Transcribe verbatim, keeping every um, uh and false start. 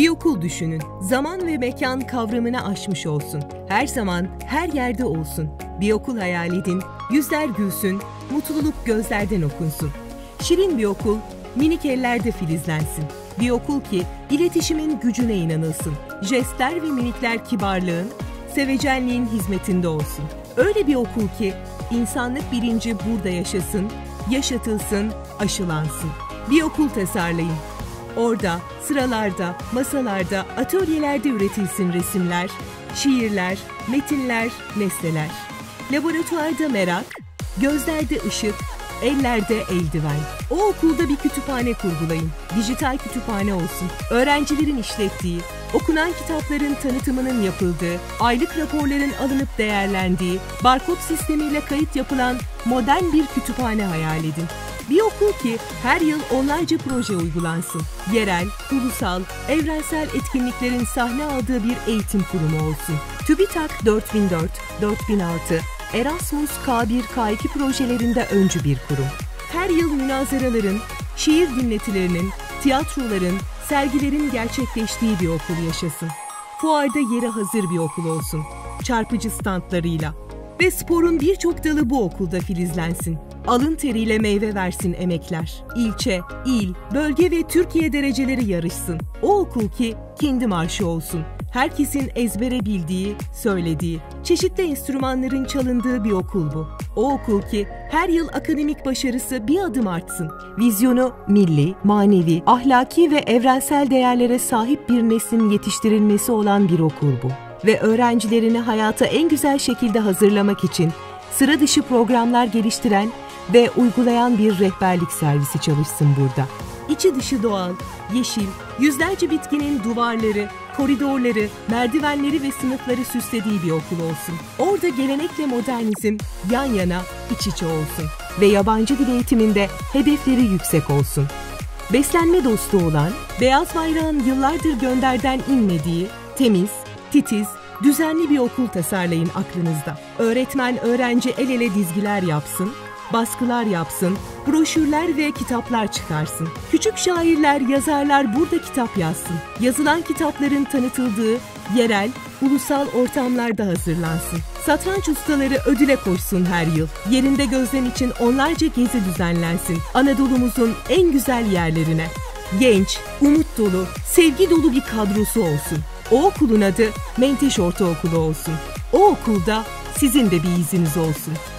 Bir okul düşünün. Zaman ve mekan kavramını aşmış olsun. Her zaman, her yerde olsun. Bir okul hayal edin, yüzler gülsün, mutluluk gözlerden okunsun. Şirin bir okul, minik ellerde filizlensin. Bir okul ki iletişimin gücüne inanılsın. Jestler ve minikler kibarlığın, sevecenliğin hizmetinde olsun. Öyle bir okul ki insanlık bilinci burada yaşasın, yaşatılsın, aşılansın. Bir okul tasarlayın. Orada, sıralarda, masalarda, atölyelerde üretilsin resimler, şiirler, metinler, nesneler. Laboratuvarda merak, gözlerde ışık, ellerde eldiven. O okulda bir kütüphane kurgulayın. Dijital kütüphane olsun. Öğrencilerin işlettiği, okunan kitapların tanıtımının yapıldığı, aylık raporların alınıp değerlendiği, barkod sistemiyle kayıt yapılan modern bir kütüphane hayal edin. Bir okul ki her yıl onlarca proje uygulansın. Yerel, ulusal, evrensel etkinliklerin sahne aldığı bir eğitim kurumu olsun. TÜBİTAK dört bin dört, dört bin altı, Erasmus K bir K iki projelerinde öncü bir kurum. Her yıl münazaraların, şiir dinletilerinin, tiyatroların, sergilerin gerçekleştiği bir okul yaşasın. Fuarda yeri hazır bir okul olsun. Çarpıcı standlarıyla. Ve sporun birçok dalı bu okulda filizlensin. Alın teriyle meyve versin emekler. İlçe, il, bölge ve Türkiye dereceleri yarışsın. O okul ki kendi marşı olsun. Herkesin ezbere bildiği, söylediği, çeşitli enstrümanların çalındığı bir okul bu. O okul ki her yıl akademik başarısı bir adım artsın. Vizyonu milli, manevi, ahlaki ve evrensel değerlere sahip bir neslin yetiştirilmesi olan bir okul bu. Ve öğrencilerini hayata en güzel şekilde hazırlamak için sıra dışı programlar geliştiren ve uygulayan bir rehberlik servisi çalışsın burada. İçi dışı doğal, yeşil, yüzlerce bitkinin duvarları, koridorları, merdivenleri ve sınıfları süslediği bir okul olsun. Orada gelenekle modernizm yan yana, iç içe olsun. Ve yabancı dil eğitiminde hedefleri yüksek olsun. Beslenme dostu olan, beyaz bayrağın yıllardır gönderden inmediği, temiz, titiz, düzenli bir okul tasarlayın aklınızda. Öğretmen öğrenci el ele dizgiler yapsın, baskılar yapsın, broşürler ve kitaplar çıkarsın. Küçük şairler, yazarlar burada kitap yazsın. Yazılan kitapların tanıtıldığı yerel, ulusal ortamlarda hazırlansın. Satranç ustaları ödüle koşsun her yıl. Yerinde gözlem için onlarca gezi düzenlensin. Anadolu'muzun en güzel yerlerine. Genç, umut dolu, sevgi dolu bir kadrosu olsun. O okulun adı Menteş Ortaokulu olsun. O okulda sizin de bir iziniz olsun.